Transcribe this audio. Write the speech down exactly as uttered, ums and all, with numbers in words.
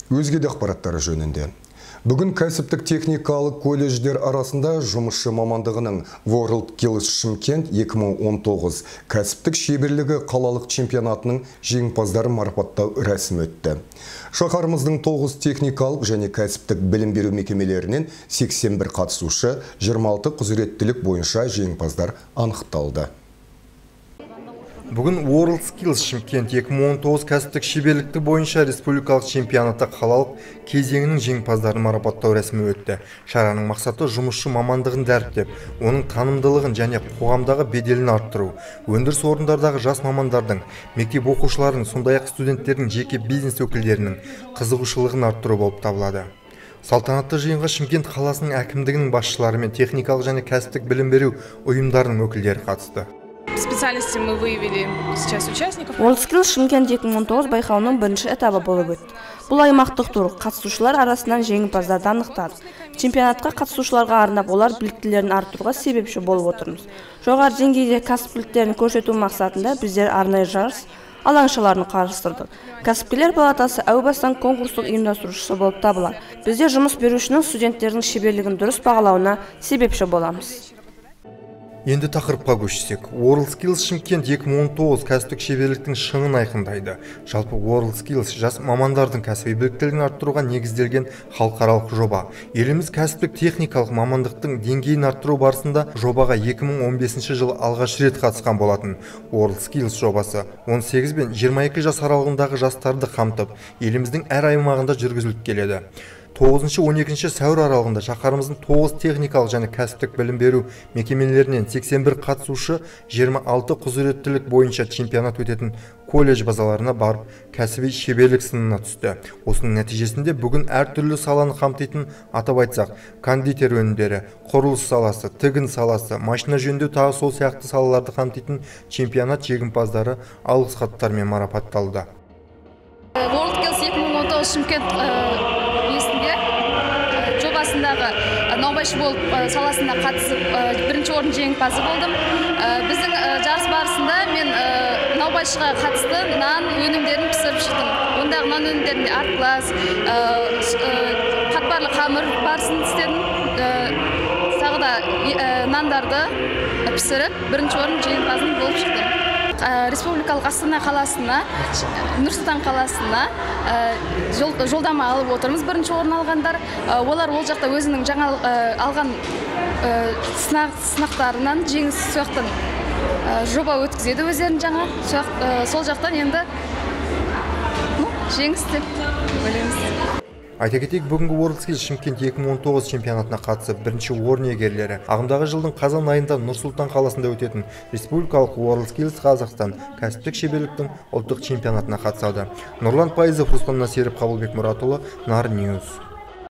Өзге де ақпараттары жөнінде. Бүгін кәсіптік техникалық колледждер арасында жұмысшы мамандығының World Skills Шымкент екі мың он тоғыз кәсіптік шеберлігі қалалық чемпионатының жеңімпаздарын марапаттау рәсімі өтті. Шаһарымыздың тоғыз техникалық және кәсіптік білім беру мекемелерінен сексен бір қатысушы, жиырма алты құзыреттілік бойынша жеңімпаздар анықталды. Бүгін World Skills Шымкент екі мың он тоғыз кәсіптік шеберлікті бойынша республикалық чемпионаты қалалық кезеңінің жеңімпаздарын марапаттау рәсімі өтті. Шараның мақсаты жұмысшы мамандығын дәріптеп, оның танымдылығын және қоғамдағы беделін арттыру, өндіріс орындардағы жас мамандардың, мектеп оқушыларының, сондай-ақ студенттердің, жеке бизнес өкілдерінің қызығушылығын арттыру болып табылады. Салтанатты жиынға Шымкент қаласының әкімдігінің басшылары мен техникалық және кәсіптік білім беру ұйымдарының өкілдері қатысты. Специальности мы выявили сейчас участников. World Skills Шымкент екі мың он тоғыз байқауының бірінші этабы болып өтті. Бұл аймақтық тур қатысушылар арасынан жеңімпаздарды анықтады. Чемпионатқа қатысушыларға арнап олар біліктілерін арттыруға себепші болып отырмыз. Жоғары деңгейде кәсіптіліктерін көрсету мақсатында біздер арнайы жарыс алаңшаларын қарастырдық. Кәсіпкерлер палатасы әу бастан конкурстық ұйымдастырушысы болып табылады. Біздер жұмыс берушінің студенттердің шеберлігін дұрыс бағалауына себепші боламыз. Енді тақырыпқа көшсек, World Skills Шымкент екі мың он тоғыз кәсіптік шеберліктің шыңын айқындайды. Жалпы World Skills жас мамандардың кәсіби біліктілігін арттыруға негізделген халықаралық жоба. Еліміз кәсіптік техникалық мамандықтың деңгейін арттыру барысында жобаға екі мың он бесінші жылы алғаш рет қатысқан болатын. World Skills жобасы он сегіз бен жиырма екі жас аралығындағы жастарды қамтып, еліміздің әр аймағында жүргізіліп келеді. тоғызыншы он екінші сәуір аралығында шаһарымыздың тоғыз техникалық және кәсіптік білім беру мекемелерінен сексен бір қатысушы, жиырма алты құзыреттілік бойынша чемпионат өтетін колледж базаларына барып, кәсіби шеберлік сынына түсті. Осының нәтижесінде бүгін әртүрлі саланы қамтитын, атап айтсақ, кондитер өнімдері, құрылыс саласы, тігін саласы, машина жөндеу тағы сол сияқты салаларды қамтитын чемпионат жеңімпаздары алғыс хаттармен марапатталды. World Skills екі мың он тоғыз Шымкент жобасындағы наубайшы болып саласында қатысып бірінші орын жеңімпазы болдым. Біздің жарыс барысында мен наубайшыға қатысты нан өнімдерін пісіріп шықтым. Ондағы нан өнімдерінде арт-класс, қатпарлы қамыр барысын істедім. Тағы да нандарды пісіріп бірінші орын жеңімпазын болып шықтым. Республикалық Астана қаласына, Нұр-Сұлтан қаласына жолдама алып отырмыз. Бірінші орын алғандар, олар ол жақта өзінің жаңа алған сынақтарынан жеңіс соқтан жоба өткізеді өздерін жаңа. Сол жақтан енді жеңіс деп ойлаймыз. Айта кетейік, бүгінгі World Skills Шымкент екі мың он тоғыз чемпионатына қатысып, бірінші орын иегерлері ағымдағы жылдың қазан айында Нұр-Сұлтан қаласында өтетін республикалық World Skills Қазақстан кәсіптік шеберліктің ұлттық чемпионатына қатысады. Нұрлан Пайызов, Руслан Насиров, Қабылбек Мұратұлы, Нар Ньюс.